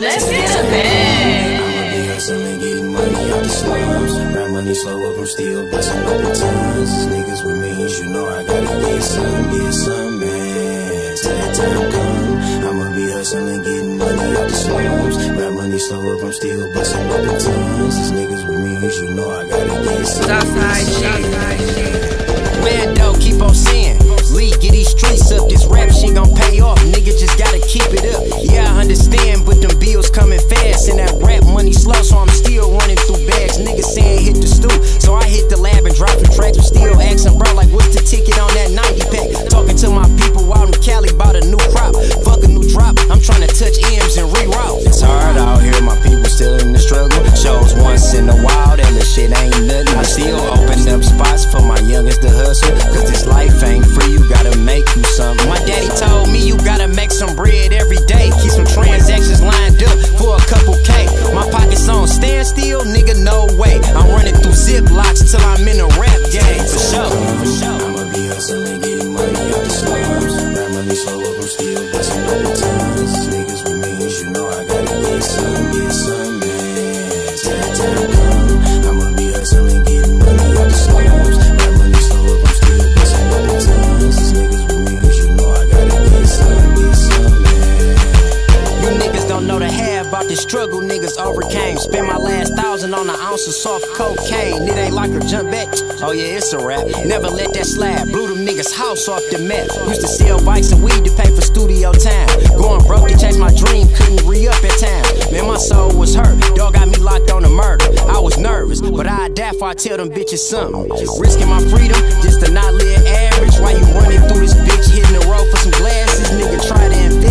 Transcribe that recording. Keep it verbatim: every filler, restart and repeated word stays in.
Let's get a bag. I'ma be hustling, getting money out the slums. Rap money slow up, I'm still busting open tons. These niggas with me, you know I gotta get some, get some, man. Till that time come, I'ma be hustling, getting money out the slums. Rap money slow up, I'm still busting open tons. These niggas with me, you know I gotta get some. Southside shit. Man, though, keep on saying, Lee, get these streets up. This rap shit gon' pay off. Nigga just gotta keep it up. Yeah, I understand, but them bills coming fast, and that rap money slow, so I'm still running through bags. Niggas saying hit the stoop, so I hit the lab and drop some tracks. I'm still asking, bro, like what's the ticket on that ninety pack? Talking to my people out in Cali about a new crop. Fuck a new drop, I'm trying to touch M's and reroute. It's hard out here, my people still in the struggle. Shows once in a while, that little shit ain't nothing. I still open up spots for my youngest to hustle, cause this life ain't free, you gotta make you something. My daddy told me you gotta make some bread every day. Keep some transactions lined up for a couple K. My pockets on standstill, nigga, no way. I'm running through ziplocs till I'm in a rap game, for sure. I'ma be hustling, getting money out the slums. Rap money slow up, I'm still busting open tons. These niggas with me, you know I gotta get some, get some, man. Till that time come, I'ma be hustling, getting money out the slums. Rap money slow up, I'm still busting open tons. These niggas with me, you know I gotta get some, get some, man. You niggas don't know the half about the struggle niggas overcame. Spent my last thousand on an ounce of soft cocaine. It ain't like a jump back. Oh yeah, it's a rap. Never let that slide. Blew them niggas' house off the map. Used to sell bikes and weed to pay for studio time. Going broke to chase my dream, couldn't re-up at time. Man, my soul was hurt. Dog got me locked on a murder. I was nervous, but I'd die if I tell them bitches something. Risking my freedom just to not live average. While you running through this bitch, hitting the road for some glasses. Nigga try to invest.